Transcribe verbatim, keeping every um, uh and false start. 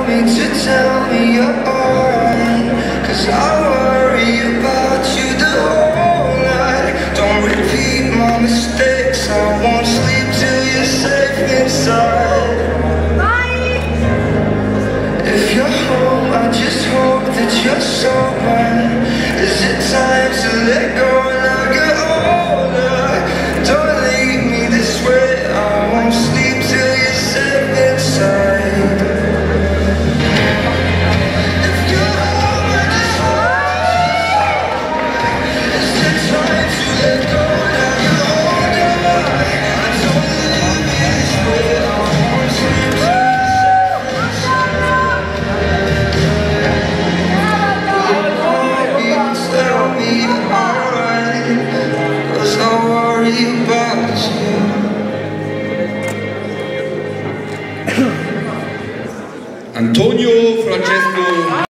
me to tell me you're alright, 'cause I worry about you the whole night. Don't repeat my mistakes, I won't sleep till you're safe inside. If you're home, I just hope that you're sober. Is it time to let go now get older? Don't leave me this way, I won't sleep till you're safe inside. If you're home, I just hope. Is it time to let go now get older? Don't leave me this way, I won't sleep till Antonio Francesco